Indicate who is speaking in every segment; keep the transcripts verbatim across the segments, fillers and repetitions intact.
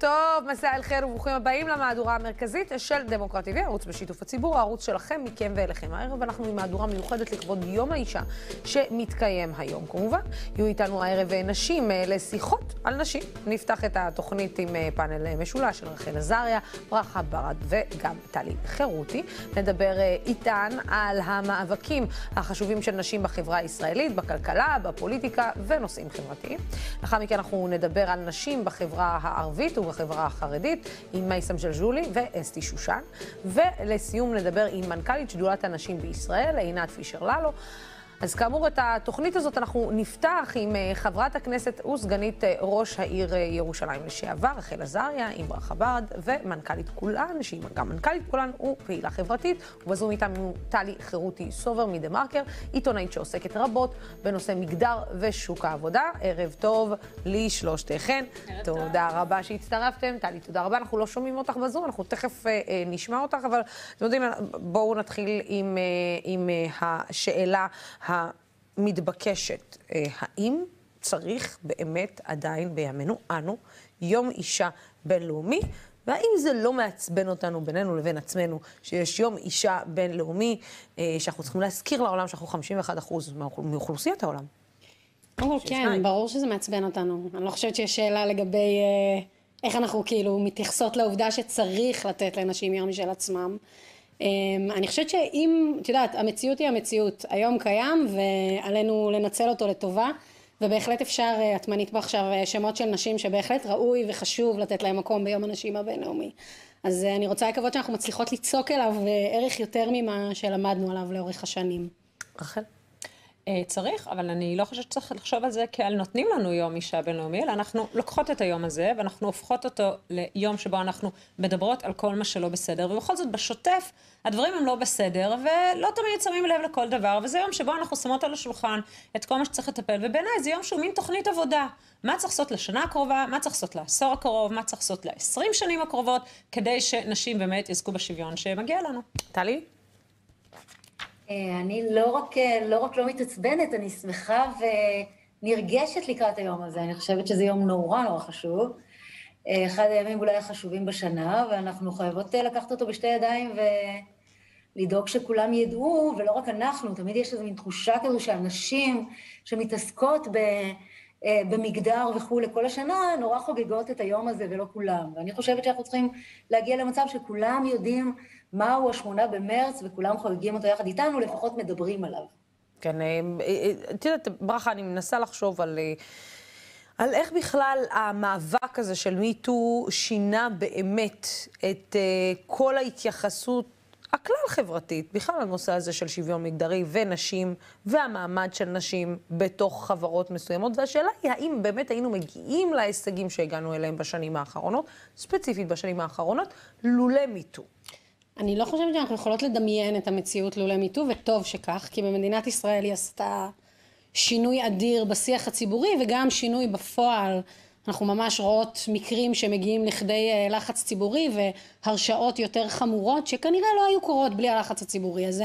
Speaker 1: טוב, מסע אל חיר וברוכים הבאים למהדורה המרכזית של דמוקרטי טיווי, ערוץ בשיתוף הציבור, הערוץ שלכם, מכם ואליכם. הערב אנחנו עם מהדורה מיוחדת לכבוד יום האישה שמתקיים היום. כמובן, יהיו איתנו הערב נשים לשיחות על נשים. נפתח את התוכנית עם פאנל משולש של רחל עזריה, ברכה ברד וגם טלי חירותי. נדבר איתן על המאבקים החשובים של נשים בחברה הישראלית, בכלכלה, בפוליטיקה ונושאים חברתיים. לאחר מכן אנחנו נדבר על נשים בחברה הערבית ובחברה החרדית עם מייסם ג'לג'ולי ואסתי שושן, ולסיום נדבר עם מנכ"לית שדולת הנשים בישראל, עינת פישר-ללו. אז כאמור, את התוכנית הזאת אנחנו נפתח עם חברת הכנסת וסגנית ראש העיר ירושלים לשעבר, רחל עזריה, עם ברכה ברד, ומנכ"לית כולן, שהיא גם מנכ"לית כולן ופעילה חברתית, ובזום איתנו טלי חירותי סובר מדמרקר, עיתונאית שעוסקת רבות בנושא מגדר ושוק העבודה. ערב טוב לשלושתכן. תודה טוב. רבה שהצטרפתם. טלי, תודה רבה. אנחנו לא שומעים אותך בזום, אנחנו תכף אה, נשמע אותך, אבל אתם יודעים, בואו נתחיל עם, אה, עם אה, השאלה המתבקשת. האם צריך באמת עדיין בימינו אנו יום אישה בינלאומי, והאם זה לא מעצבן אותנו בינינו לבין עצמנו שיש יום אישה בינלאומי, שאנחנו צריכים להזכיר לעולם שאנחנו חמישים ואחד אחוז מאוכלוסיית העולם?
Speaker 2: כן, ברור שזה מעצבן אותנו. אני לא חושבת שיש שאלה לגבי איך אנחנו כאילו מתייחסות לעובדה שצריך לתת לנשים יום משל עצמם. אני חושבת שאם, את יודעת, המציאות היא המציאות, היום קיים ועלינו לנצל אותו לטובה, ובהחלט אפשר, את מנית פה עכשיו שמות של נשים שבהחלט ראוי וחשוב לתת להם מקום ביום הנשים הבינלאומי. אז אני רוצה לקוות שאנחנו מצליחות ליצוק אליו ערך יותר ממה שלמדנו עליו לאורך השנים.
Speaker 1: רחל?
Speaker 3: צריך, אבל אני לא חושבת שצריך לחשוב על זה כעל נותנים לנו יום אישה בינלאומי, אלא אנחנו לוקחות את היום הזה ואנחנו הופכות אותו ליום שבו אנחנו מדברות על כל מה שלא בסדר, ובכל זאת בשוטף הדברים הם לא בסדר ולא תמיד שמים לב לכל דבר, וזה יום שבו אנחנו שמות על השולחן את כל מה שצריך לטפל, ובעיניי זה יום שהוא מין תוכנית עבודה. מה צריך לעשות לשנה הקרובה, מה צריך לעשות לעשור הקרוב, מה צריך לעשות ל-עשרים שנים הקרובות, כדי שנשים באמת יזכו בשוויון שמגיע לנו.
Speaker 1: טלי?
Speaker 4: אני לא רק, לא רק לא מתעצבנת, אני שמחה ונרגשת לקראת היום הזה. אני חושבת שזה יום נורא נורא חשוב. אחד הימים אולי החשובים בשנה, ואנחנו חייבות לקחת אותו בשתי ידיים ולדאוג שכולם ידעו, ולא רק אנחנו, תמיד יש איזו מין תחושה כזו שאנשים שמתעסקות ב, במגדר וכו' לכל השנה, נורא חוגגות את היום הזה ולא כולם. ואני חושבת שאנחנו צריכים להגיע למצב שכולם יודעים מהו השמונה במרץ, וכולם חוגגים אותו יחד איתנו, לפחות מדברים עליו.
Speaker 1: כן, את יודעת, ברכה, אני מנסה לחשוב על, על איך בכלל המאבק הזה של מיטו שינה באמת את כל ההתייחסות הכלל חברתית, בכלל הנושא הזה של שוויון מגדרי ונשים, והמעמד של נשים בתוך חברות מסוימות, והשאלה היא האם באמת היינו מגיעים להישגים שהגענו אליהם בשנים האחרונות, ספציפית בשנים האחרונות, לולא מיטו.
Speaker 2: אני לא חושבת שאנחנו יכולות לדמיין את המציאות לולא מיטו, וטוב שכך, כי במדינת ישראל היא עשתה שינוי אדיר בשיח הציבורי, וגם שינוי בפועל. אנחנו ממש רואות מקרים שמגיעים לכדי לחץ ציבורי, והרשאות יותר חמורות, שכנראה לא היו קורות בלי הלחץ הציבורי הזה.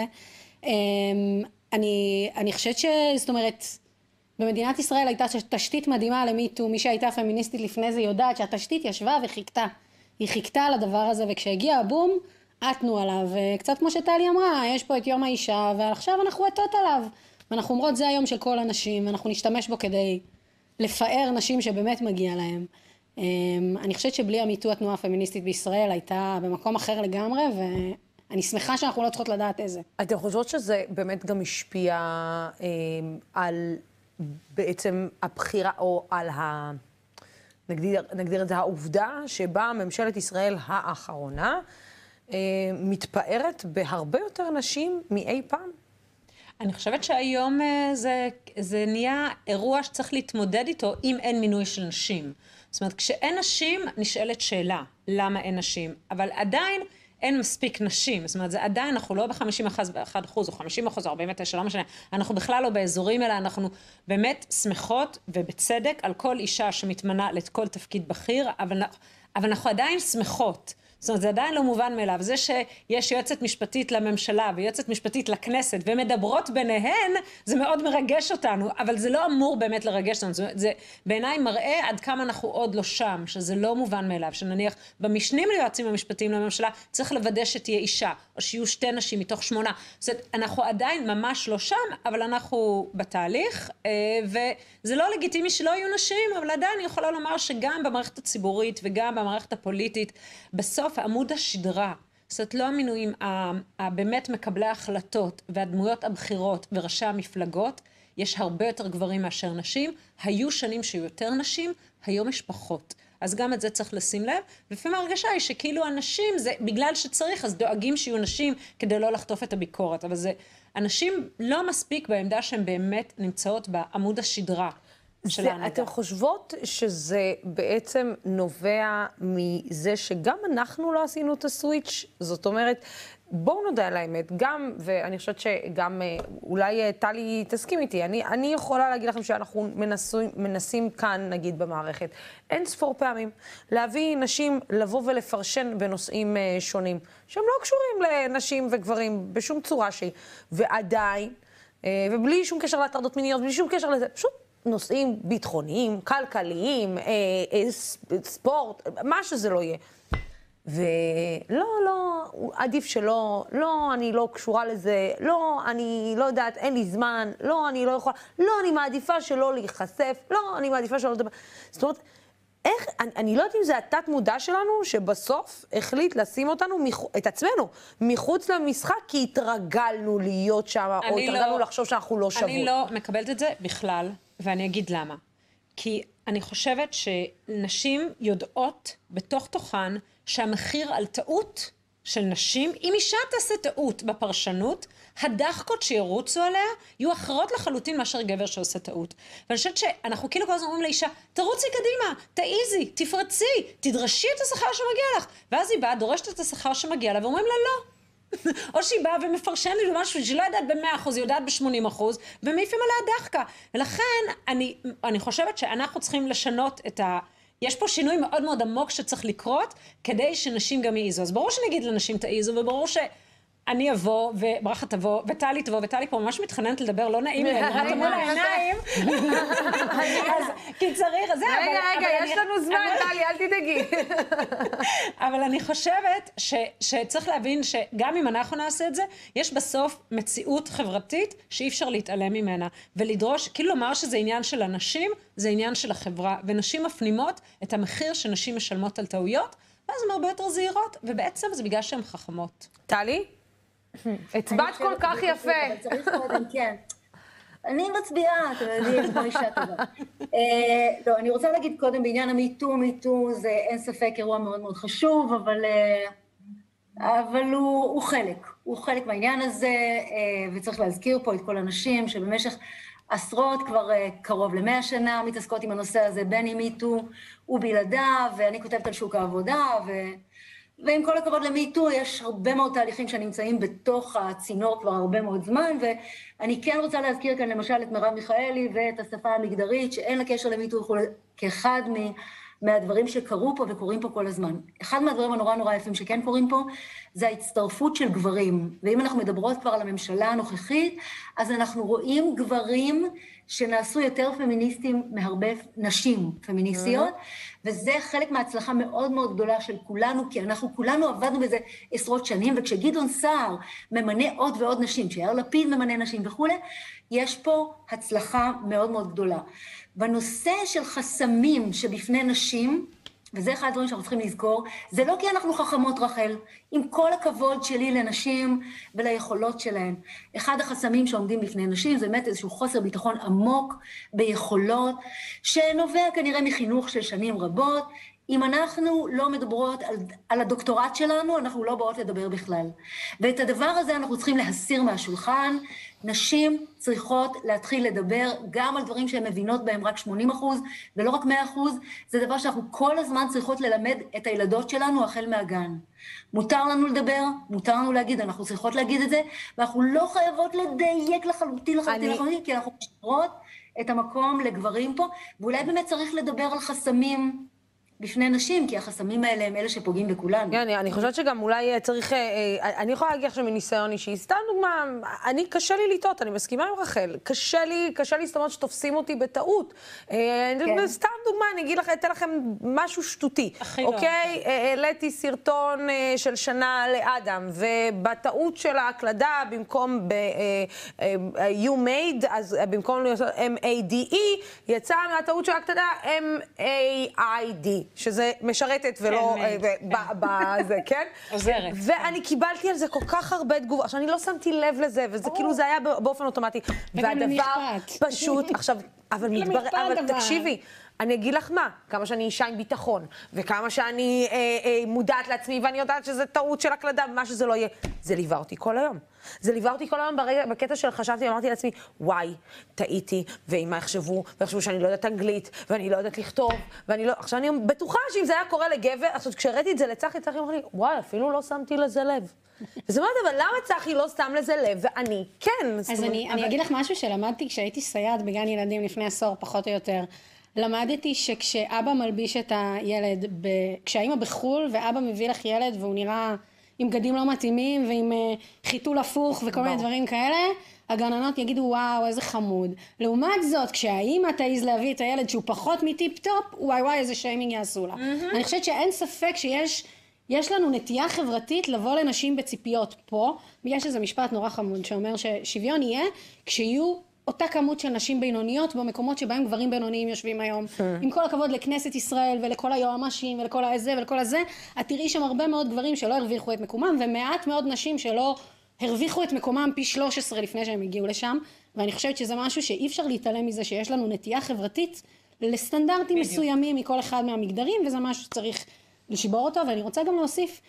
Speaker 2: אני, אני חושבת ש... זאת אומרת, במדינת ישראל הייתה תשתית מדהימה למיטו, מי שהייתה פמיניסטית לפני זה יודעת שהתשתית ישבה וחיכתה. היא חיכתה על הדבר הזה, וכשהגיע הבום, עטנו עליו, וקצת כמו שטלי אמרה, יש פה את יום האישה, ועכשיו אנחנו עטות עליו. ואנחנו אומרות, זה היום של כל הנשים, ואנחנו נשתמש בו כדי לפאר נשים שבאמת מגיע להם. אני חושבת שבלי המיטו התנועה הפמיניסטית בישראל הייתה במקום אחר לגמרי, ואני שמחה שאנחנו לא צריכות לדעת איזה.
Speaker 1: אתם חושבות שזה באמת גם השפיע אה, על בעצם הבחירה, או על ה... נגדיר, נגדיר את זה, העובדה שבה ממשלת ישראל האחרונה אה, מתפארת בהרבה יותר נשים מאי פעם?
Speaker 3: אני חושבת שהיום זה, זה נהיה אירוע שצריך להתמודד איתו אם אין מינוי של נשים. זאת אומרת, כשאין נשים נשאלת שאלה, למה אין נשים? אבל עדיין אין מספיק נשים. זאת אומרת, זה עדיין, אנחנו לא ב-חמישים ואחד אחוז או חמישים אחוז או ארבעים ותשע, לא משנה. אנחנו בכלל לא באזורים, אלא אנחנו באמת שמחות ובצדק על כל אישה שמתמנה לכל תפקיד בכיר, אבל, אבל אנחנו עדיין שמחות. זאת אומרת, זה עדיין לא מובן מאליו. זה שיש יועצת משפטית לממשלה ויועצת משפטית לכנסת ומדברות ביניהן, זה מאוד מרגש אותנו, אבל זה לא אמור באמת לרגש אותנו. זה, זה בעיניי מראה עד כמה אנחנו עוד לא שם, שזה לא מובן מאליו, שנניח במשנים ליועצים המשפטיים לממשלה צריך לוודא שתהיה אישה, או שיהיו שתי נשים מתוך שמונה. זאת אומרת, אנחנו עדיין ממש לא שם, אבל אנחנו בתהליך, וזה לא לגיטימי שלא יהיו נשים, אבל עדיין אני יכולה לומר שגם במערכת הציבורית וגם במערכת הפוליטית, בסוף עמוד השדרה, זאת אומרת, לא המינויים, באמת מקבלי ההחלטות והדמויות הבחירות וראשי המפלגות, יש הרבה יותר גברים מאשר נשים, היו שנים שיהיו יותר נשים, היום יש פחות. אז גם את זה צריך לשים לב, ולפעמים ההרגשה היא שכאילו אנשים, זה בגלל שצריך, אז דואגים שיהיו נשים כדי לא לחטוף את הביקורת, אבל זה, אנשים לא מספיק בעמדה שהן באמת נמצאות בעמוד השדרה של ההנהגה.
Speaker 1: אתם חושבות שזה בעצם נובע מזה שגם אנחנו לא עשינו את הסוויץ'? זאת אומרת, בואו נודע על האמת, גם, ואני חושבת שגם, אולי טלי תסכים איתי, אני, אני יכולה להגיד לכם שאנחנו מנסים, מנסים כאן, נגיד, במערכת, אין ספור פעמים, להביא נשים לבוא ולפרשן בנושאים שונים, שהם לא קשורים לנשים וגברים בשום צורה שהיא, ועדיין, ובלי שום קשר להטרדות מיניות, בלי שום קשר לזה, פשוט נושאים ביטחוניים, כלכליים, ספורט, מה שזה לא יהיה. ולא, לא, עדיף שלא, לא, אני לא קשורה לזה, לא, אני לא יודעת, אין לי זמן, לא, אני לא יכולה, לא, אני מעדיפה שלא להיחשף, לא, אני מעדיפה שלא לדבר. זאת אומרת, איך, אני, אני לא יודעת אם זה התת מודע שלנו, שבסוף החליט לשים אותנו, את עצמנו, מחוץ למשחק, כי התרגלנו להיות שם, או התרגלנו לא, לחשוב שאנחנו לא שוות.
Speaker 3: אני לא מקבלת את זה בכלל, ואני אגיד למה. כי אני חושבת שנשים יודעות בתוך תוכן, שהמחיר על טעות של נשים, אם אישה תעשה טעות בפרשנות, הדחקות שירוצו עליה יהיו אחרות לחלוטין מאשר גבר שעושה טעות. ואני חושבת שאנחנו כאילו כל הזמן אומרים לאישה, תרוצי קדימה, תעיזי, תפרצי, תדרשי את השכר שמגיע לך. ואז היא באה, דורשת את השכר שמגיע לה, ואומרים לה לא. או שהיא באה ומפרשנת משהו שהיא לא יודעת ב-מאה אחוז, היא יודעת ב-שמונים אחוז, ומעיפים עליה דחקה. ולכן אני, אני חושבת שאנחנו צריכים לשנות את ה... יש פה שינוי מאוד מאוד עמוק שצריך לקרות, כדי שנשים גם יעיזו. אז ברור שנגיד לנשים תעיזו, וברור שאני אבוא, וברכה תבוא, וטלי תבוא, וטלי פה ממש מתחננת לדבר, לא נעים לי, אני מול העיניים. כי צריך, זה, אבל...
Speaker 1: רגע, רגע, יש לנו זמן, טלי, אל תדאגי.
Speaker 3: אבל אני חושבת שצריך להבין שגם אם אנחנו נעשה את זה, יש בסוף מציאות חברתית שאי אפשר להתעלם ממנה, ולדרוש, כאילו לומר שזה עניין של אנשים, זה עניין של החברה, ונשים מפנימות את המחיר שנשים משלמות על טעויות, ואז הן הרבה יותר זהירות, ובעצם זה בגלל שהן חכמות.
Speaker 1: טלי? הצבעת כל כך יפה.
Speaker 4: אבל צריך קודם, כן. אני מצביעה, אתם יודעים, כמו אישה טובה. לא, אני רוצה להגיד קודם, בעניין המיטו, מיטו זה אין ספק אירוע מאוד מאוד חשוב, אבל אבל הוא חלק, הוא חלק מהעניין הזה, וצריך להזכיר פה את כל הנשים שבמשך עשרות, כבר קרוב למאה שנה, מתעסקות עם הנושא הזה, בין עם מיטו ובלעדיו, ואני כותבת על שוק העבודה, ו... ועם כל הכבוד למיטו, יש הרבה מאוד תהליכים שנמצאים בתוך הצינור כבר הרבה מאוד זמן, ואני כן רוצה להזכיר כאן למשל את מרב מיכאלי ואת השפה המגדרית, שאין לה קשר למיטו כאחד מ... מהדברים שקרו פה וקורים פה כל הזמן. אחד מהדברים הנורא נורא יפים שכן קורים פה, זה ההצטרפות של גברים. ואם אנחנו מדברות כבר על הממשלה הנוכחית, אז אנחנו רואים גברים שנעשו יותר פמיניסטים מהרבה נשים פמיניסטיות, וזה חלק מההצלחה מאוד מאוד גדולה של כולנו, כי אנחנו כולנו עבדנו בזה עשרות שנים, וכשגדעון סער ממנה עוד ועוד נשים, כשיאיר לפיד ממנה נשים וכו', יש פה הצלחה מאוד מאוד גדולה. בנושא של חסמים שבפני נשים, וזה אחד הדברים שאנחנו צריכים לזכור, זה לא כי אנחנו חכמות רחל, עם כל הכבוד שלי לנשים וליכולות שלהן. אחד החסמים שעומדים בפני נשים זה באמת איזשהו חוסר ביטחון עמוק ביכולות, שנובע כנראה מחינוך של שנים רבות. אם אנחנו לא מדברות על, על הדוקטורט שלנו, אנחנו לא באות לדבר בכלל. ואת הדבר הזה אנחנו צריכים להסיר מהשולחן. נשים צריכות להתחיל לדבר גם על דברים שהן מבינות בהם רק שמונים אחוז, ולא רק מאה אחוז. זה דבר שאנחנו כל הזמן צריכות ללמד את הילדות שלנו החל מהגן. מותר לנו לדבר, מותר לנו להגיד, אנחנו צריכות להגיד את זה, ואנחנו לא חייבות לדייק לחלוטין לחלוטין, לחלוטין, כי אנחנו משאירות את המקום לגברים פה, ואולי באמת צריך לדבר על חסמים, בפני נשים, כי החסמים האלה הם אלה שפוגעים בכולנו.
Speaker 1: כן, אני חושבת שגם אולי צריך, אני יכולה להגיד עכשיו מניסיון אישי, סתם דוגמה, אני קשה לי לטעות, אני מסכימה עם רחל, קשה לי, קשה לי, זאת אומרת שתופסים אותי בטעות. סתם דוגמה, אני אגיד לכם, אתן לכם משהו שטותי. אוקיי? העליתי סרטון של שנה לאדם, ובטעות של ההקלדה, במקום you made, אז במקום M A D E, יצא מהטעות של ההקלדה M A I D. שזה משרתת ולא בזה, כן?
Speaker 3: עוזרת.
Speaker 1: ואני קיבלתי על זה כל כך הרבה תגובה. עכשיו, אני לא שמתי לב לזה, וזה כאילו זה היה באופן אוטומטי. והדבר פשוט, עכשיו, אבל מתברר, אבל תקשיבי, אני אגיד לך מה, כמה שאני אישה עם ביטחון, וכמה שאני מודעת לעצמי, ואני יודעת שזה טעות של הקלדה, ומה שזה לא יהיה, זה ליווה אותי כל היום. זה ליווה אותי כל היום בקטע של חשבתי, אמרתי לעצמי, וואי, טעיתי, ואם מה יחשבו, ויחשבו שאני לא יודעת אנגלית, ואני לא יודעת לכתוב, ואני לא... עכשיו אני בטוחה שאם זה היה קורה לגבר, עכשיו כשראיתי את זה לצחי, צחי אמר לי, וואי, אפילו לא שמתי לזה לב. וזה אומרת, אבל למה צחי לא שם לזה לב, ואני כן.
Speaker 2: אז אני, אני אגיד לך משהו שלמדתי כשהייתי סייעת בגן ילדים לפני עשור, פחות או יותר. למדתי שכשאבא מלביש את הילד, ב... כשהאמא בחול ואבא מביא לך ילד והוא נראה עם בגדים לא מתאימים ועם uh, חיתול הפוך וכל מיני דברים כאלה, הגננות יגידו וואו איזה חמוד. לעומת זאת, כשהאמא תעיז להביא את הילד שהוא פחות מטיפ טופ, וואי וואי איזה שיימינג יעשו לה. Mm-hmm. אני חושבת שאין ספק שיש יש לנו נטייה חברתית לבוא לנשים בציפיות פה, יש איזה משפט נורא חמוד שאומר ששוויון יהיה כשיהיו אותה כמות של נשים בינוניות במקומות שבהם גברים בינוניים יושבים היום. עם כל הכבוד לכנסת ישראל ולכל היועמ"שים ולכל הזה ולכל הזה, את תראי שם הרבה מאוד גברים שלא הרוויחו את מקומם, ומעט מאוד נשים שלא הרוויחו את מקומם פי שלוש עשרה לפני שהם הגיעו לשם, ואני חושבת שזה משהו שאי אפשר להתעלם מזה שיש לנו נטייה חברתית לסטנדרטים מסוימים מכל אחד מהמגדרים, וזה משהו שצריך לשבור אותו. ואני רוצה גם להוסיף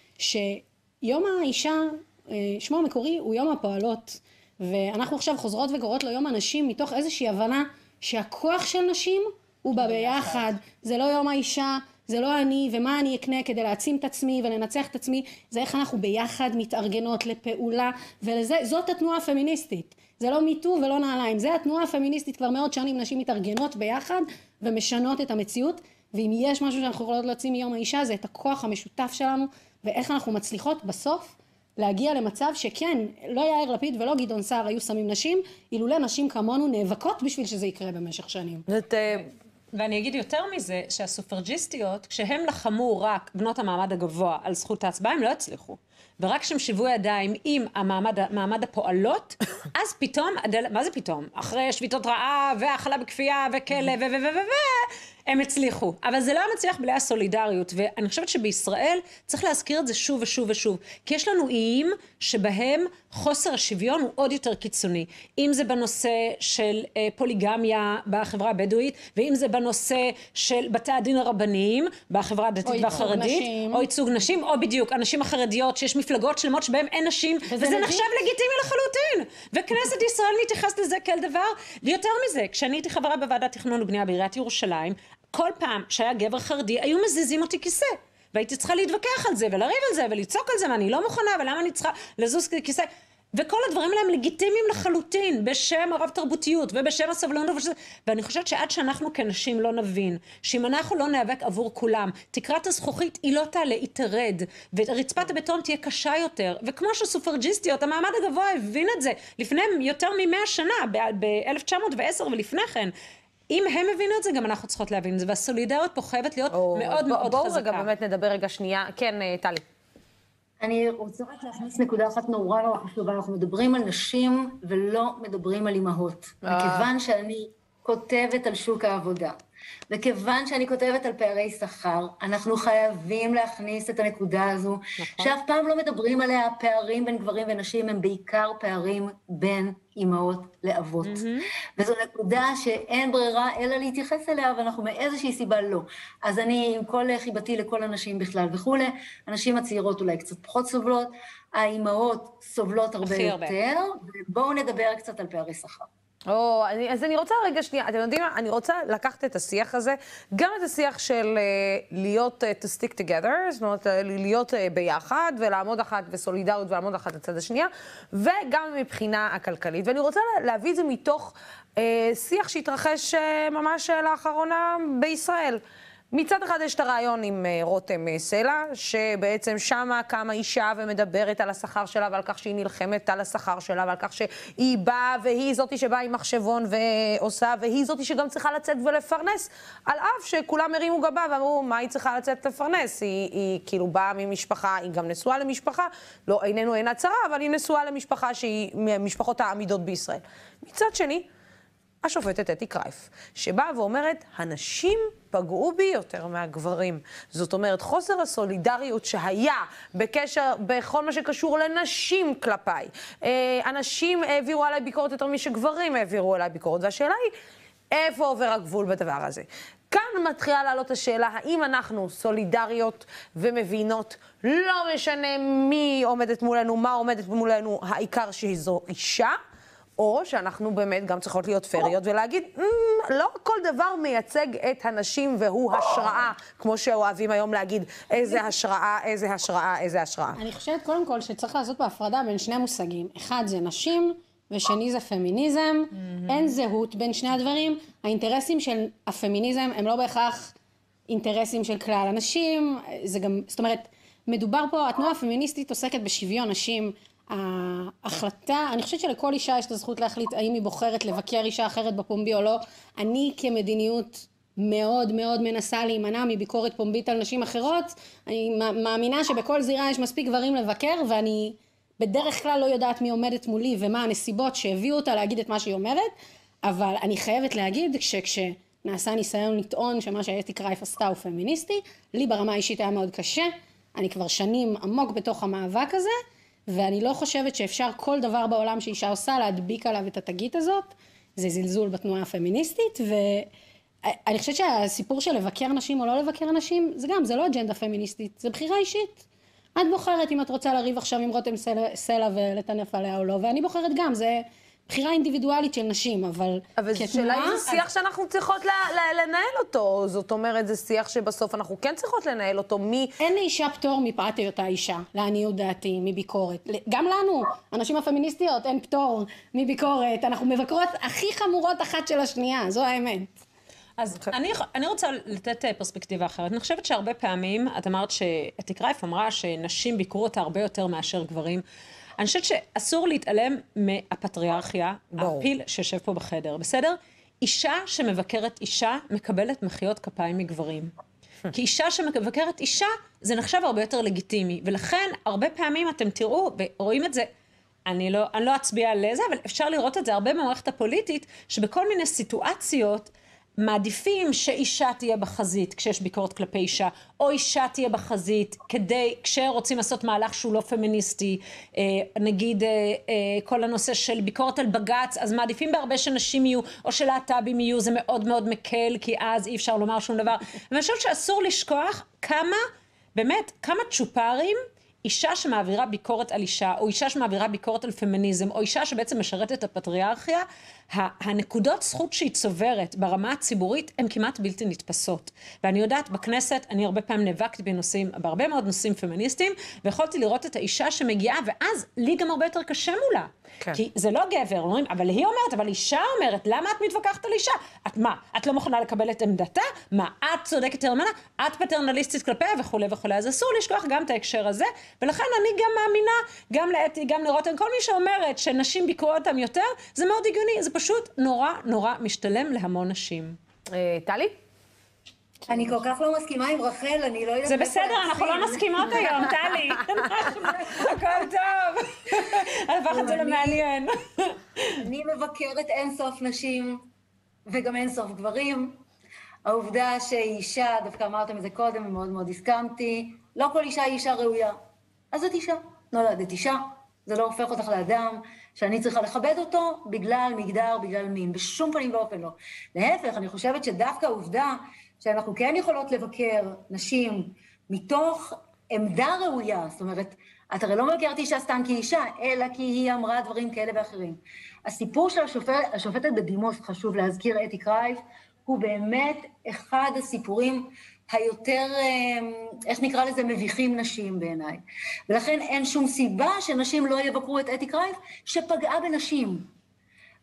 Speaker 2: שיום האישה, שמו המקורי הוא יום הפועלות, ואנחנו עכשיו חוזרות וגורות לו יום הנשים מתוך איזושהי הבנה שהכוח של נשים הוא בא ביחד. זה לא יום האישה, זה לא אני ומה אני אקנה כדי להעצים את עצמי ולנצח את עצמי, זה איך אנחנו ביחד מתארגנות לפעולה, וזאת התנועה הפמיניסטית. זה לא מיטו ולא נעליים, זה התנועה הפמיניסטית. כבר מאות שנים נשים מתארגנות ביחד ומשנות את המציאות, ואם יש משהו שאנחנו יכולות להוציא מיום האישה, זה את הכוח המשותף שלנו, ואיך אנחנו מצליחות בסוף להגיע למצב שכן, לא יאיר לפיד ולא גדעון סער היו שמים נשים, אילולא נשים כמונו נאבקות בשביל שזה יקרה במשך שנים.
Speaker 1: זאת...
Speaker 3: ואני אגיד יותר מזה, שהסופרג'יסטיות, כשהם לחמו רק בנות המעמד הגבוה על זכות ההצבעה, הם לא הצליחו. ורק כשהם שיוו ידיים עם המעמד, המעמד הפועלות, אז פתאום, מה זה פתאום? אחרי שביתות רעב, והאכלה בכפייה, וכלא, ו... ו... ו... ו... הם הצליחו. אבל זה לא מצליח בלי הסולידריות, ואני חושבת שבישראל צריך להזכיר את זה שוב ושוב ושוב, כי יש לנו איים שבהם חוסר השוויון הוא עוד יותר קיצוני. אם זה בנושא של אה, פוליגמיה בחברה הבדואית, ואם זה בנושא של בתי הדין הרבניים בחברה הדתית והחרדית,
Speaker 2: נשים.
Speaker 3: או ייצוג נשים, או בדיוק הנשים החרדיות, שיש מפלגות שלמות שבהם אין נשים, וזה, וזה נחשב לגיטימי לחלוטין. וכנסת ישראל מתייחסת לזה כאל דבר. יותר מזה, כשאני הייתי חברה בוועדת תכנון ובנייה בעיריית ירושלים, כל פעם שהיה גבר חרדי, היו מזיזים אותי כיסא. והייתי צריכה להתווכח על זה, ולריב על זה, ולצעוק על זה, ואני לא מוכנה, ולמה אני צריכה לזוז כיסא. וכל הדברים האלה הם לגיטימיים לחלוטין, בשם הרב תרבותיות, ובשם הסבלנות, ובשם... ואני חושבת שעד שאנחנו כנשים לא נבין, שאם אנחנו לא נאבק עבור כולם, תקרת הזכוכית היא לא תעלה, היא תרד, ורצפת הבטון תהיה קשה יותר, וכמו שסופרג'יסטיות, המעמד הגבוה הבין את זה, לפני יותר ממאה שנה, ב-אלף תשע מאות ועשר ולפני כן, אם הם הבינו את זה, גם אנחנו צריכות להבין את זה, והסולידריות פה חייבת להיות מאוד מאוד חזקה.
Speaker 1: בואו רגע באמת נדבר רגע שנייה. כן, טלי.
Speaker 4: אני רוצה רק להכניס נקודה אחת נורא נורא חשובה. אנחנו מדברים על נשים ולא מדברים על אימהות. וכיוון שאני כותבת על שוק העבודה, וכיוון שאני כותבת על פערי שכר, אנחנו חייבים להכניס את הנקודה הזו, שאף פעם לא מדברים עליה. הפערים בין גברים ונשים הם בעיקר פערים בין אימהות לאבות. וזו נקודה שאין ברירה אלא להתייחס אליה, ואנחנו מאיזושהי סיבה לא. אז אני עם כל חיבתי לכל הנשים בכלל וכו', הנשים הצעירות אולי קצת פחות סובלות, האימהות סובלות הרבה יותר, ובואו נדבר קצת על פערי שכר.
Speaker 1: או, אני, אז אני רוצה רגע שנייה, אתם יודעים מה? אני רוצה לקחת את השיח הזה, גם את השיח של uh, להיות, uh, to stick together, זאת אומרת, uh, להיות uh, ביחד, ולעמוד אחת וסולידריות ולעמוד אחת לצד השנייה, וגם מבחינה הכלכלית. ואני רוצה להביא את זה מתוך uh, שיח שהתרחש uh, ממש לאחרונה בישראל. מצד אחד יש את הרעיון עם רותם סלע, שבעצם שמה קמה אישה ומדברת על השכר שלה ועל כך שהיא נלחמת על השכר שלה ועל כך שהיא באה והיא זאתי שבאה עם מחשבון ועושה, והיא זאתי שגם צריכה לצאת ולפרנס, על אף שכולם הרימו גבה ואמרו מה היא צריכה לצאת לפרנס, היא, היא כאילו באה ממשפחה, היא גם נשואה למשפחה, לא איננו אינה צרה, אבל היא נשואה למשפחה שהיא ממשפחות העמידות בישראל. מצד שני, השופטת אתי קרייף, שבאה ואומרת, הנשים פגעו בי יותר מהגברים. זאת אומרת, חוסר הסולידריות שהיה בקשר, בכל מה שקשור לנשים כלפיי. אנשים העבירו עליי ביקורת יותר משגברים העבירו עליי ביקורת, והשאלה היא, איפה עובר הגבול בדבר הזה? כאן מתחילה לעלות השאלה, האם אנחנו סולידריות ומבינות, לא משנה מי עומדת מולנו, מה עומדת מולנו, העיקר שזו אישה, או שאנחנו באמת גם צריכות להיות פריות ולהגיד, לא כל דבר מייצג את הנשים והוא השראה, כמו שאוהבים היום להגיד, איזה השראה, איזה השראה, איזה השראה.
Speaker 2: אני חושבת קודם כל שצריך לעשות בהפרדה בין שני מושגים. אחד זה נשים, ושני זה פמיניזם. אין זהות בין שני הדברים. האינטרסים של הפמיניזם הם לא בהכרח אינטרסים של כלל הנשים. זה גם, זאת אומרת, מדובר פה, התנועה הפמיניסטית עוסקת בשוויון נשים, ההחלטה, אני חושבת שלכל אישה יש את הזכות להחליט האם היא בוחרת לבקר אישה אחרת בפומבי או לא. אני כמדיניות מאוד מאוד מנסה להימנע מביקורת פומבית על נשים אחרות. אני מאמינה שבכל זירה יש מספיק גברים לבקר, ואני בדרך כלל לא יודעת מי עומדת מולי ומה הנסיבות שהביאו אותה להגיד את מה שהיא אומרת, אבל אני חייבת להגיד שכשנעשה ניסיון לטעון שמה שאתי קרייף עשתה הוא פמיניסטי, לי ברמה האישית היה מאוד קשה. אני כבר שנים עמוק בתוך המאבק הזה, ואני לא חושבת שאפשר כל דבר בעולם שאישה עושה להדביק עליו את התגית הזאת. זה זלזול בתנועה הפמיניסטית, ואני חושבת שהסיפור של לבקר נשים או לא לבקר נשים, זה גם, זה לא אג'נדה פמיניסטית, זה בחירה אישית. את בוחרת אם את רוצה לריב עכשיו עם רותם סלע ולטנף עליה או לא, ואני בוחרת גם, זה בחירה אינדיבידואלית של נשים, אבל...
Speaker 1: אבל זו שאלה היא זה שיח שאנחנו צריכות לנהל אותו, זאת אומרת, זה שיח שבסוף אנחנו כן צריכות לנהל אותו, מי...
Speaker 2: אין לאישה פטור מפאת היותה אישה, לעניות דעתי, מביקורת. גם לנו, הנשים הפמיניסטיות, אין פטור מביקורת, אנחנו מבקרות הכי חמורות אחת של השנייה, זו האמת.
Speaker 3: אז אני, אני רוצה לתת פרספקטיבה אחרת. אני חושבת שהרבה פעמים, את אמרת שאתי קרייף אמרה שנשים ביקרו אותה הרבה יותר מאשר גברים. אני חושבת שאסור להתעלם מהפטריארכיה, הפיל שיושב פה בחדר, בסדר? אישה שמבקרת אישה מקבלת מחיאות כפיים מגברים. כי אישה שמבקרת אישה זה נחשב הרבה יותר לגיטימי, ולכן הרבה פעמים אתם תראו ורואים את זה, אני לא, אני לא אצביע על זה, אבל אפשר לראות את זה הרבה במערכת הפוליטית, שבכל מיני סיטואציות מעדיפים שאישה תהיה בחזית כשיש ביקורת כלפי אישה, או אישה תהיה בחזית כדי, כשרוצים לעשות מהלך שהוא לא פמיניסטי, אה, נגיד אה, אה, כל הנושא של ביקורת על בגץ, אז מעדיפים בהרבה שנשים יהיו, או שלהט"בים יהיו, זה מאוד מאוד מקל, כי אז אי אפשר לומר שום דבר. ואני חושבת שאסור לשכוח כמה, באמת, כמה צ'ופרים, אישה שמעבירה ביקורת על אישה, או אישה שמעבירה ביקורת על פמיניזם, או אישה שבעצם משרתת את הפטריארכיה, הנקודות זכות שהיא צוברת ברמה הציבורית הן כמעט בלתי נתפסות. ואני יודעת, בכנסת אני הרבה פעמים נאבקתי בנושאים, בהרבה מאוד נושאים פמיניסטיים, ויכולתי לראות את האישה שמגיעה, ואז לי גם הרבה יותר קשה מולה. כן. כי זה לא גבר, אומרים, אבל היא אומרת, אבל אישה אומרת, למה את מתווכחת על אישה? את מה? את לא מוכנה לקבל את עמדתה? מה? את צודקת יותר ממנה? את פטרנליסטית כלפיה וכו' וכו'. אז אסור לשכוח גם את ההקשר הזה, ולכן אני גם מאמינה, גם לאתי, גם לרותם, כל מי שאומרת שנשים ביקרו אותם יותר, זה מאוד הגיוני, זה פשוט נורא נורא משתלם להמון נשים.
Speaker 1: טלי?
Speaker 4: אני כל כך לא מסכימה עם רחל, אני לא יודעת...
Speaker 3: זה בסדר, אנחנו לא מסכימות היום, טלי. הכל טוב. הפך את זה למעניין.
Speaker 4: אני מבקרת אינסוף נשים, וגם אינסוף גברים. העובדה שאישה, דווקא אמרתם את זה קודם, ומאוד מאוד הסכמתי, לא כל אישה היא אישה ראויה. אז זאת אישה. נולדת אישה, זה לא הופך אותך לאדם שאני צריכה לכבד אותו בגלל מגדר, בגלל מין, בשום פנים ואופן לא. להפך, אני חושבת שדווקא העובדה שאנחנו כן יכולות לבקר נשים מתוך עמדה ראויה, זאת אומרת, את הרי לא מבקרת אישה סתם כאישה, אלא כי היא אמרה דברים כאלה ואחרים. הסיפור של השופט, השופטת בדימוס, חשוב להזכיר, אתי קרייף, הוא באמת אחד הסיפורים היותר, איך נקרא לזה, מביכים נשים בעיניי. ולכן אין שום סיבה שנשים לא יבקרו את אתי קרייף, שפגעה בנשים.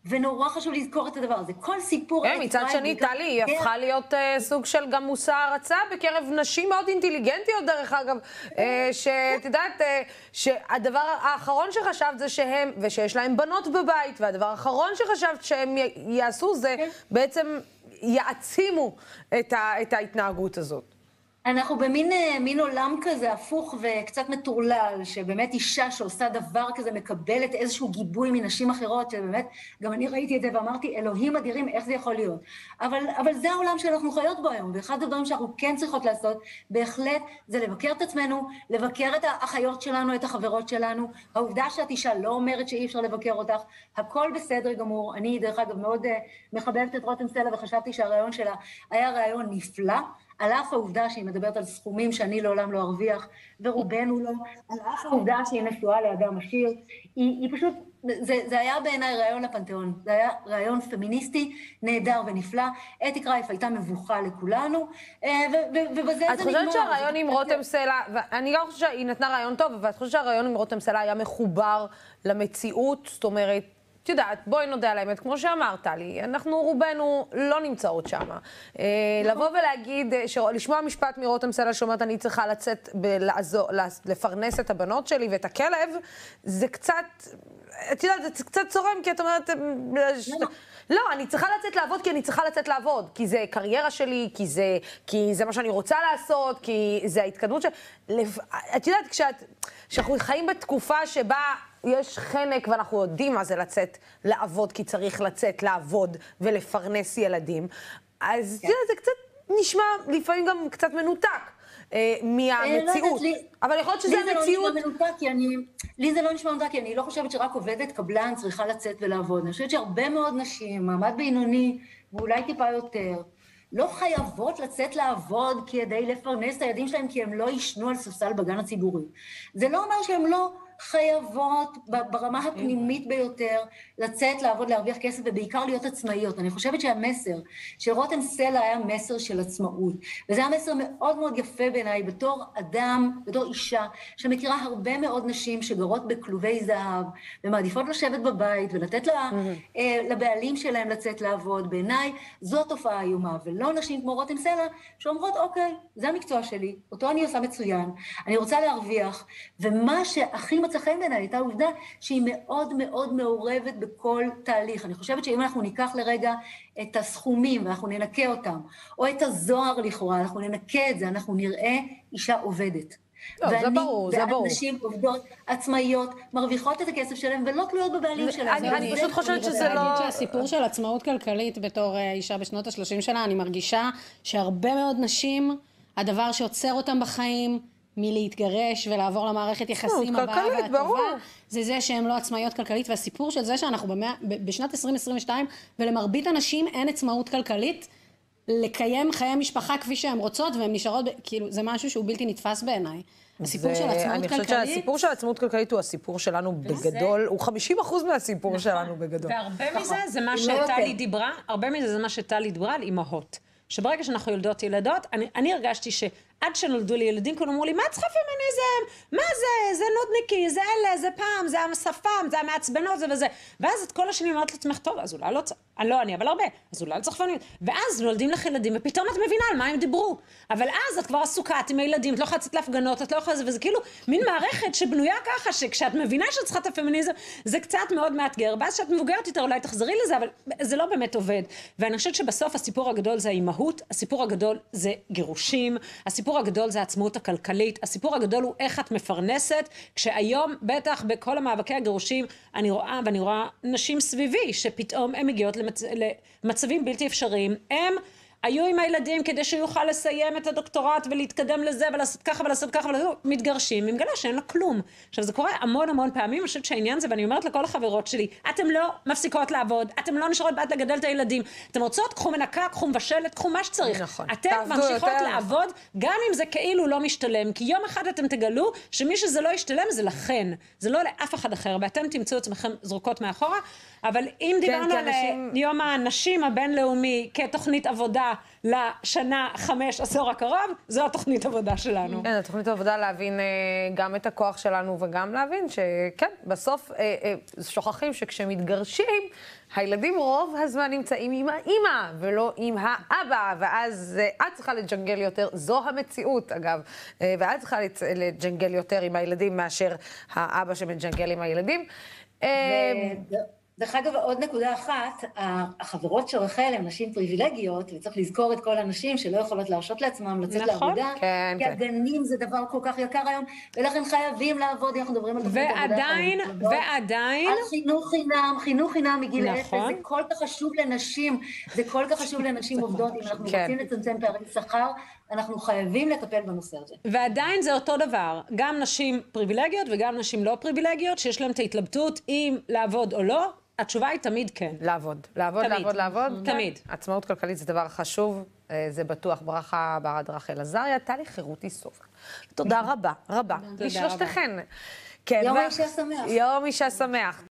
Speaker 4: ונורא חשוב לזכור את הדבר הזה. כל סיפור...
Speaker 1: כן, מצד שני, טלי, היא הפכה להיות סוג של גם מושא הערצה בקרב נשים מאוד אינטליגנטיות, דרך אגב, שאת יודעת, שהדבר האחרון שחשבת זה שהם, ושיש להם בנות בבית, והדבר האחרון שחשבת שהם יעשו זה בעצם יעצימו את ההתנהגות הזאת.
Speaker 4: אנחנו במין מין עולם כזה הפוך וקצת מטורלל, שבאמת אישה שעושה דבר כזה מקבלת איזשהו גיבוי מנשים אחרות, שבאמת, גם אני ראיתי את זה ואמרתי, אלוהים אדירים, איך זה יכול להיות? אבל, אבל זה העולם שאנחנו חיות בו היום, ואחד הדברים שאנחנו כן צריכות לעשות, בהחלט, זה לבקר את עצמנו, לבקר את האחיות שלנו, את החברות שלנו, העובדה שאת אישה לא אומרת שאי אפשר לבקר אותך, הכל בסדר גמור, אני דרך אגב מאוד מחבבת את רותם סלע, וחשבתי שהרעיון שלה היה רעיון נפלא, על אף העובדה שהיא מדברת על סכומים שאני לעולם לא ארוויח, ורובנו לא, על אף העובדה שהיא נשואה לאדם עשיר, היא, היא פשוט, זה, זה היה בעיניי רעיון לפנתיאון, זה היה רעיון פמיניסטי, נהדר ונפלא, אתי קרייף הייתה מבוכה לכולנו, ו, ו, ובזה זה נגמר.
Speaker 1: את חושבת שהרעיון עם רותם סלע, ואני לא חושבת שהיא נתנה רעיון טוב, אבל את חושבת שהרעיון עם רותם סלע היה מחובר למציאות, זאת אומרת, את יודעת, בואי נודה על האמת, כמו שאמרת לי, אנחנו רובנו לא נמצאות שם. לבוא ולהגיד, לשמוע משפט מרותם סלע שאומרת, אני צריכה לצאת, לפרנס את הבנות שלי ואת הכלב, זה קצת, את יודעת, זה קצת צורם, כי את אומרת, לא, אני צריכה לצאת לעבוד כי אני צריכה לצאת לעבוד, כי זה קריירה שלי, כי זה, כי זה מה שאני רוצה לעשות, כי זה ההתקדמות של... את יודעת, כשאת, כשאנחנו חיים בתקופה שבה יש חנק ואנחנו יודעים מה זה לצאת לעבוד, כי צריך לצאת לעבוד ולפרנס ילדים, אז yeah. זה קצת נשמע לפעמים גם קצת מנותק אה, מהמציאות. לא אבל יכול להיות שזה המציאות.
Speaker 4: לי זה לא נשמע מנותק, כי אני, לי זה לא נשמע מנותק, כי אני לא חושבת שרק עובדת קבלן צריכה לצאת ולעבוד. אני חושבת שהרבה מאוד נשים, מעמד בינוני, ואולי טיפה יותר, לא חייבות לצאת לעבוד כדי לפרנס את הילדים שלהם, כי הם לא ישנו על ספסל בגן הציבורי. זה לא אומר שהם לא חייבות ברמה הפנימית ביותר לצאת, לעבוד, להרוויח כסף ובעיקר להיות עצמאיות. אני חושבת שהמסר של רותם סלע היה מסר של עצמאות, וזה היה מסר מאוד מאוד יפה בעיניי בתור אדם, בתור אישה שמכירה הרבה מאוד נשים שגרות בכלובי זהב ומעדיפות לשבת בבית ולתת לה, mm-hmm. לבעלים שלהם לצאת לעבוד. בעיניי זו תופעה איומה, ולא נשים כמו רותם סלע שאומרות, אוקיי, זה המקצוע שלי, אותו אני עושה מצוין, אני רוצה להרוויח, ומה שהכי מצא חן בעיניי הייתה העובדה שהיא מאוד מאוד מעורבת בכל תהליך. אני חושבת שאם אנחנו ניקח לרגע את הסכומים ואנחנו ננקה אותם, או את הזוהר לכאורה, אנחנו ננקה את זה, אנחנו נראה אישה עובדת.
Speaker 1: לא, זה ברור, זה ברור.
Speaker 4: ואנשים עובדות עצמאיות, מרוויחות את הכסף שלהם ולא תלויות בבעלים שלהם.
Speaker 1: אני פשוט חושבת שזה לא...
Speaker 2: אני רוצה להגיד שהסיפור של עצמאות כלכלית בתור אישה בשנות ה-שלושים שלה, אני מרגישה שהרבה מאוד נשים, הדבר שעוצר אותם בחיים, מלהתגרש ולעבור למערכת יחסים הבאה והטובה, זה זה שהן לא עצמאיות כלכלית, והסיפור של זה שאנחנו במאה, בשנת עשרים עשרים ושתיים, ולמרבית אנשים אין עצמאות כלכלית, לקיים חיי משפחה כפי שהן רוצות, והן נשארות, כאילו, זה משהו שהוא בלתי נתפס בעיניי. הסיפור של עצמאות כלכלית...
Speaker 1: אני חושבת שהסיפור של עצמאות כלכלית הוא הסיפור שלנו בגדול, הוא חמישים אחוז מהסיפור שלנו בגדול.
Speaker 3: והרבה מזה זה מה שטלי דיברה, הרבה מזה זה מה שטלי דיברה על אימהות. שברגע שאנחנו יולדות ילדות, אני, אני הרגשתי שעד שנולדו לי ילדים, כולם אמרו לי, מה צריכה פמיניזם? מה זה? זה נודניקי, זה אלה, זה פעם, זה השפם, זה המעצבנות, זה וזה. ואז את כל השנים אומרת לעצמך, טוב, אז אולי לא צריך, אני לא אני, אבל הרבה, אז אולי לא צריך פמיניזם. ואז נולדים לך ילדים, ופתאום את מבינה על מה הם דיברו. אבל אז את כבר עסוקה, את עם הילדים, את לא יכולה לצאת להפגנות, את לא יכולה לזה, וזה כאילו מין מערכת שבנויה ככה, שכשאת מבינה שאת צריכה את הפמיניזם, זה קצת מאוד מאתגר. ואז כשאת מבוגרת יותר, אולי תחזרי לזה, אבל זה לא באמת עובד. ואני חושבת שבסוף הסיפור הגדול זה האימהות, הסיפור הגדול זה גירושים, הסיפור הגדול זה העצמאות הכלכלית, הסיפור הגדול הוא איך את מפרנסת, כשהיום בטח בכל המאבקי הגירושים אני רואה, ואני רואה נשים סביבי, שפתאום הן מגיעות למצ... למצבים בלתי אפשריים, הם היו עם הילדים כדי שיוכל לסיים את הדוקטורט ולהתקדם לזה ולעשות ככה ולעשות ככה ולעשות, מתגרשים, עם גלה שאין לה כלום. עכשיו זה קורה המון המון פעמים, אני חושבת שהעניין זה, ואני אומרת לכל החברות שלי, אתם לא מפסיקות לעבוד, אתם לא נשארות בעת לגדל את הילדים, אתם רוצות, קחו מנקה, קחו מבשלת, קחו מה שצריך.
Speaker 1: נכון.
Speaker 3: אתם ממשיכות לעבוד, גם אם זה כאילו לא משתלם, כי יום אחד אתם תגלו שמי שזה לא ישתלם זה לכן, זה לא לאף אחד אחר, ואתם תמצאו עצמכם זרוקות מאחורה. אבל אם דיברנו על יום הנשים הבינלאומי כתוכנית עבודה עבודה לשנה, חמש, עשור הקרוב, זו התוכנית עבודה שלנו.
Speaker 1: כן, התוכנית העבודה להבין גם את הכוח שלנו וגם להבין שכן, בסוף שוכחים שכשמתגרשים, הילדים רוב הזמן נמצאים עם האמא ולא עם האבא, ואז את צריכה לג'נגל יותר, זו המציאות אגב, ואת צריכה לג'נגל יותר עם הילדים מאשר האבא שמג'נגל עם הילדים.
Speaker 4: דרך אגב, עוד נקודה אחת, החברות של רחל הן נשים פריבילגיות, וצריך לזכור את כל הנשים שלא יכולות להרשות לעצמם לצאת
Speaker 3: נכון,
Speaker 4: לעבודה,
Speaker 1: כן,
Speaker 4: כי
Speaker 1: כן.
Speaker 4: הגנים זה דבר כל כך יקר היום, ולכן חייבים לעבוד, אנחנו מדברים על תוכנית עבודה.
Speaker 3: ועדיין, ועדיין...
Speaker 4: על חינוך חינם, חינוך חינם מגיל אפס,
Speaker 3: נכון.
Speaker 4: זה כל כך חשוב לנשים, זה כל כך חשוב לנשים עובדות, אם אנחנו
Speaker 1: כן.
Speaker 4: רוצים לצמצם פערי שכר, אנחנו חייבים לטפל בנושא הזה.
Speaker 3: ועדיין זה אותו דבר, גם נשים פריבילגיות וגם נשים לא פריבילגיות, שיש להם את ההתלבטות אם לעבוד או לא, התשובה היא תמיד כן.
Speaker 1: לעבוד, לעבוד,
Speaker 3: תמיד.
Speaker 1: לעבוד, לעבוד.
Speaker 3: תמיד.
Speaker 1: כן. עצמאות כלכלית זה דבר חשוב, זה בטוח. ברכה ברד רחל עזריה, טלי חירותי סוף. תודה רבה, רבה. לשלושתכן. כן,
Speaker 4: יום
Speaker 1: ו-
Speaker 4: האישה שמח.
Speaker 1: יום אישה שמח.